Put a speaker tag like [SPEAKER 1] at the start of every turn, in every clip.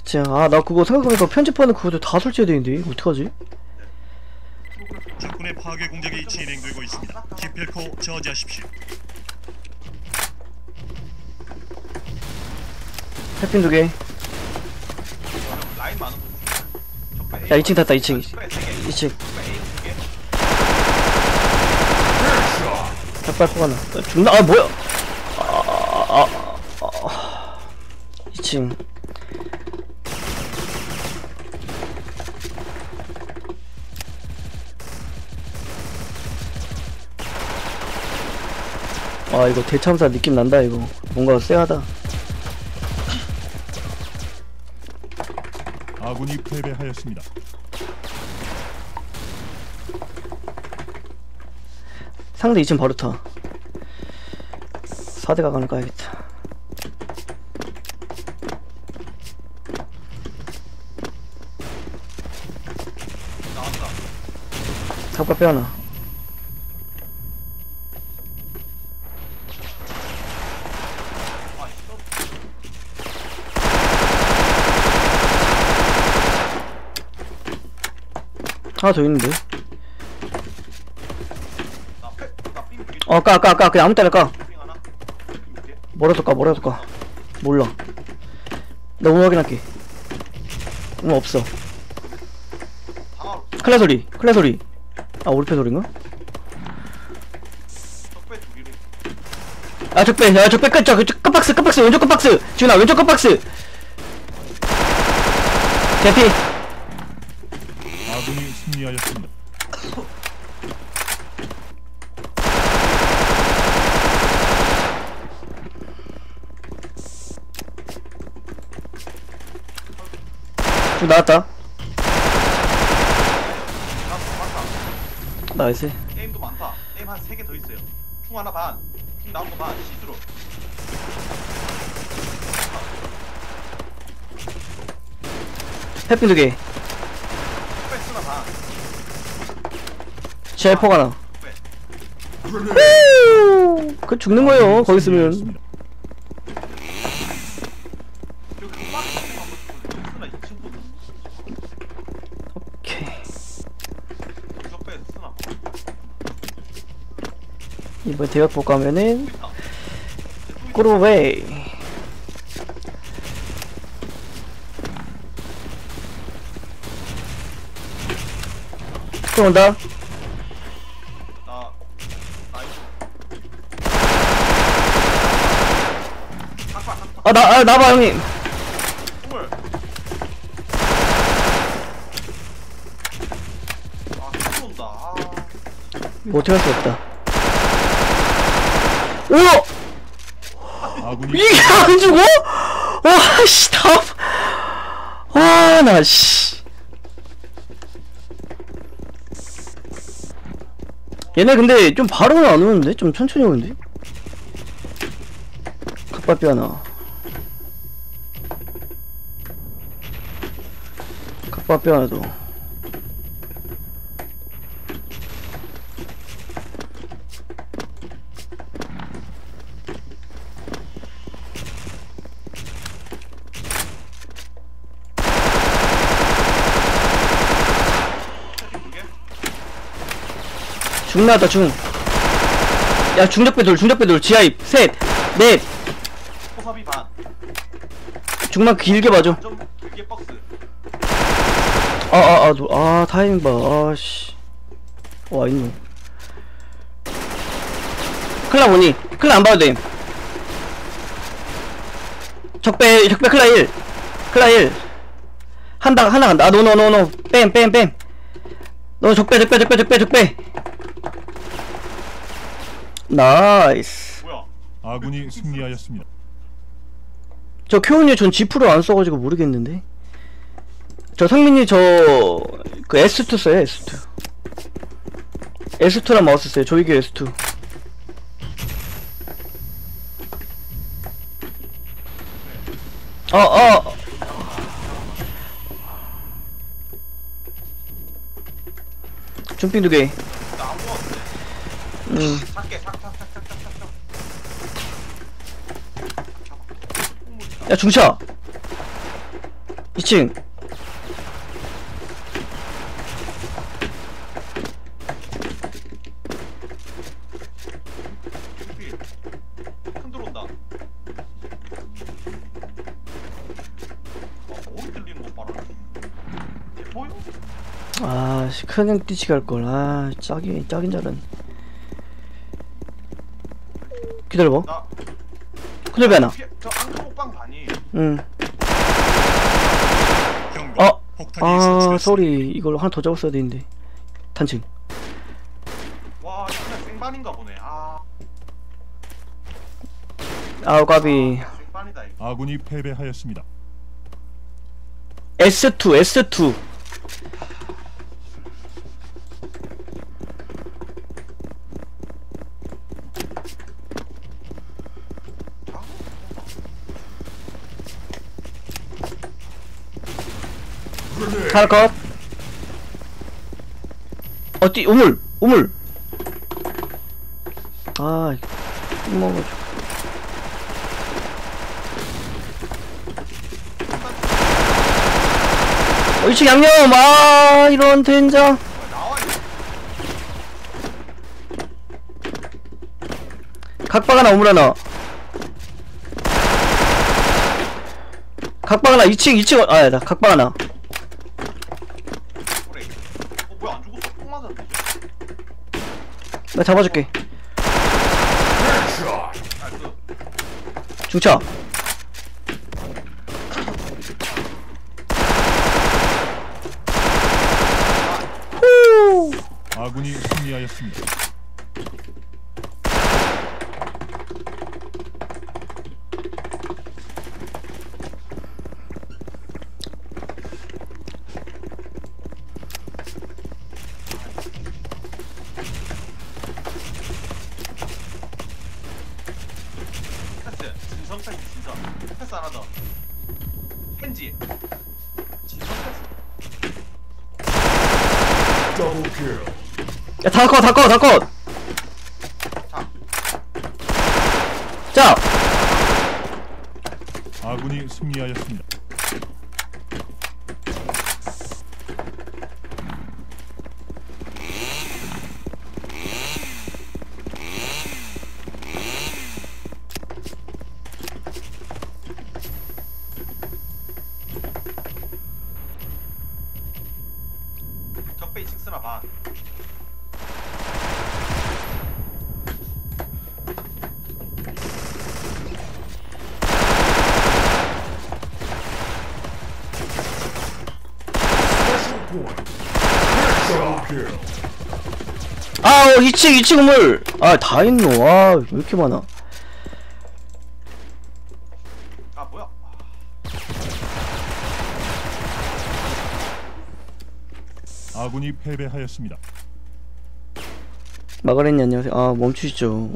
[SPEAKER 1] 진짜 나 그거 생각해보니까 편집하는 그것도 다 설치해야 되는데 어떡하지?
[SPEAKER 2] 적군의 파괴 공작이 진행되고 있습니다. 기필코 저지하십시오.
[SPEAKER 1] 햇핀 2개.
[SPEAKER 3] 라인 많은 분.
[SPEAKER 1] 야 2층 탔다 2층 2층 닭발포가 나 죽나? 아 뭐야 2층 이거 대참사 느낌 난다. 이거 뭔가 쎄하다.
[SPEAKER 2] 아군이 패배하였습니다.
[SPEAKER 1] 상대 2층 바로 타. 4대가 가는 까야겠다.
[SPEAKER 3] 나왔다.
[SPEAKER 1] 삭발 빼하나. 하나 더 있는데. 까. 그냥 아무 때나 까. 뭐라도 까. 몰라. 나 오늘 확인할게. 오늘 없어. 클레 소리. 아, 올패 소리인가? 아, 적배 끝. 끝박스. 왼쪽 끝박스. 지훈아, 왼쪽 끝박스. 대피.
[SPEAKER 2] 아군이 승리하였습니다.
[SPEAKER 1] 쭉 나왔다. 나이스.
[SPEAKER 3] 게임도 많다. 게임 한 3개 더 있어요. 총 하나 반. 총 나온 거 반. 시스로.
[SPEAKER 1] 햇빛 2개.
[SPEAKER 3] 패스나 반.
[SPEAKER 1] 젤포가 나. 그 죽는 거예요. 거기 있으면. 오케이. 이번 대역복 가면은 꾸루웨이. 들어온다. 나봐 형님. 뭐 어떻게 할 수 없다. 오! 이게 안 죽어? 와, 씨, 나, 씨. 얘네 근데 좀 바로는 안 오는데? 좀 천천히 오는데? 갑밥이 하나. 갑밥이 하나 더. 중 나왔다 중. 야 중적배 돌 지하입 셋 넷.
[SPEAKER 3] 포섭이 반.
[SPEAKER 1] 중만 길게 봐줘.
[SPEAKER 3] 좀 길게 박스.
[SPEAKER 1] 타이밍 봐. 아씨. 와 있노. 클라 뭐니? 클라 안 봐도 돼. 적배 클라 1. 하나 간다. 노. 뺨. 너 적배. 나이스.
[SPEAKER 3] 뭐야?
[SPEAKER 2] 아군이 승리하였습니다.
[SPEAKER 1] 저 큐온이 전 G프로 안 써가지고 모르겠는데. 저 상민이 그 S2 써요. S2랑 마우스 써요. 조이기 S2. 중빙 2개. 야 중차 2층.
[SPEAKER 3] 필. 큰 들어온다. 머리 들리는 거 봐라. 대포요?
[SPEAKER 1] 아씨 큰형 뛰치게 할걸. 아 짝인 줄 알았네. 기다려봐.
[SPEAKER 3] 나
[SPEAKER 1] 클럽이 하나.
[SPEAKER 3] 저 앙크복방 반이.
[SPEAKER 1] 응.
[SPEAKER 2] 경고.
[SPEAKER 1] 어?
[SPEAKER 2] 폭탄이
[SPEAKER 1] 아
[SPEAKER 2] 설치됐습니다.
[SPEAKER 1] 쏘리. 이걸 하나 더 잡았어야 되는데. 단층.
[SPEAKER 3] 와 이거 그냥 생반인가 보네.
[SPEAKER 1] 아우 까비.
[SPEAKER 3] 생반이다 이거.
[SPEAKER 2] 아군이 패배하였습니다.
[SPEAKER 1] S2. 하나 컷. 어디 우물. 아 먹어. 2층 양념. 아 이런 된장.
[SPEAKER 3] 나와 이거.
[SPEAKER 1] 각박 하나 우물 하나. 각박 하나 2층. 아 나 각박 하나.
[SPEAKER 3] 그래. 뭐야 안 죽었어? 똥 맞았는데.
[SPEAKER 1] 나 잡아줄게.
[SPEAKER 3] 나이스.
[SPEAKER 1] 중차. 후.
[SPEAKER 2] 아군이 승리하였습니다.
[SPEAKER 3] 패스. 진성 패스 진성. 패스 하나 더. 켄지. 진성 패스.
[SPEAKER 1] 야 다 컷.
[SPEAKER 3] 자.
[SPEAKER 1] 자.
[SPEAKER 2] 아군이 승리하였습니다.
[SPEAKER 3] 적배 6나 반.
[SPEAKER 1] 아우 2층 우물. 아 다 있노. 아 왜 이렇게 많아.
[SPEAKER 3] 아 뭐야?
[SPEAKER 2] 아군이 패배하였습니다.
[SPEAKER 1] 마가렛님 안녕하세요. 아 멈추시죠.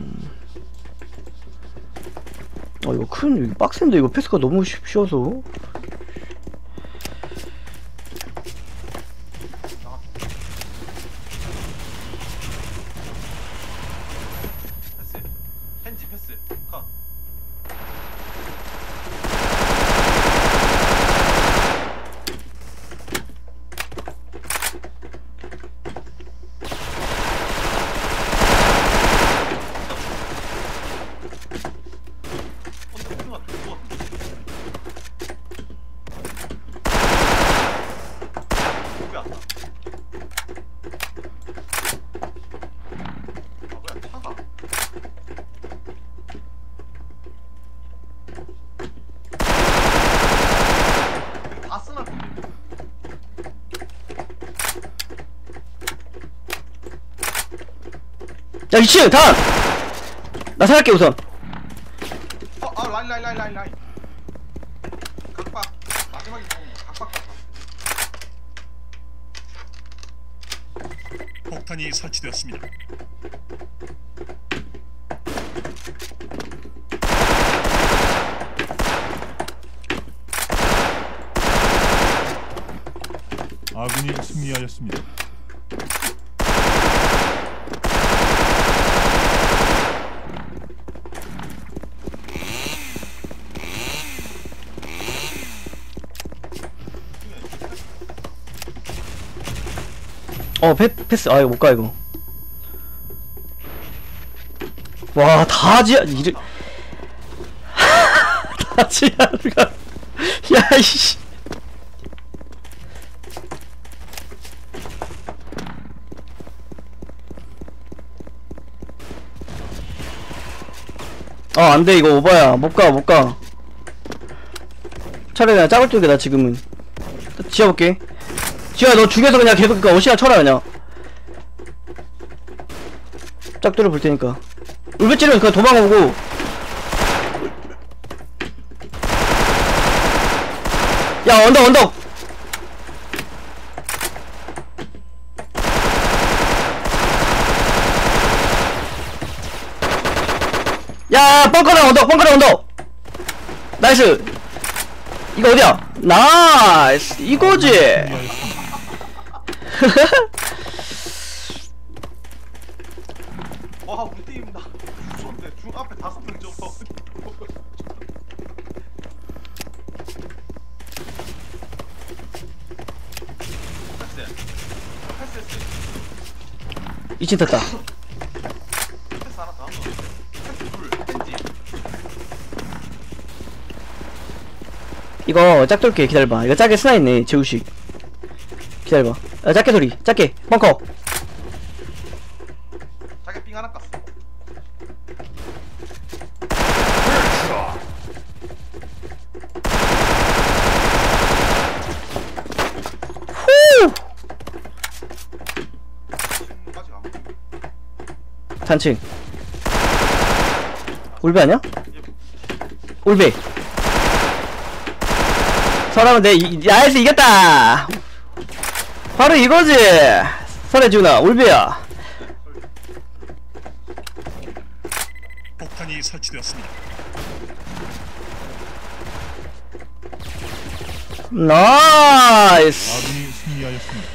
[SPEAKER 1] 이거 이거 빡센데 이거 패스가 너무 쉬워서.
[SPEAKER 3] 패스. 켄지 패스. 컷.
[SPEAKER 1] 야 2층 단! 나 살할게 우선.
[SPEAKER 3] 라인. 각박. 마지막에 보면 각박.
[SPEAKER 2] 폭탄이 설치되었습니다. 아군이 승리하였습니다.
[SPEAKER 1] 패스. 아, 이거 못 가, 이거. 와, 다 지하, 이래. 다 지하가. 야, 이씨. 안 돼, 이거 오바야. 못 가, 못 가. 차라리 그냥 짝을 쪽이다, 지금은. 지하 볼게. 지하, 너 죽여서 그냥 계속 그니까 어시나 쳐라, 그냥. 짝들을 볼 테니까. 울베 찌르면 그냥 도망오고. 야, 언덕, 언덕! 야, 벙커랑 언덕, 벙커랑 언덕! 나이스! 이거 어디야? 나이스! 이거지!
[SPEAKER 3] 와 우리 팀 나 무서운데 중 앞에 5명 접어. 패스
[SPEAKER 1] 2층 탔다.
[SPEAKER 3] 패스 하나 더 한거 패스 둘 펜지.
[SPEAKER 1] 이거 짝 돌게. 기다려봐. 이거 짝에 스나 있네. 제우식. 기다려봐. 짝게 소리. 짝게. 벙커.
[SPEAKER 3] 자기 삥 하나 깠어.
[SPEAKER 1] 후!
[SPEAKER 3] 지금까지 안 보여.
[SPEAKER 1] 단층. 울베 아니야? 울베. 설하면 돼. 야에서 이겼다. 바로 이거지. 설해주나 울베야.
[SPEAKER 2] 폭탄이 설치되었습니다.
[SPEAKER 1] 나이스.
[SPEAKER 2] 아군이 승리하였습니다.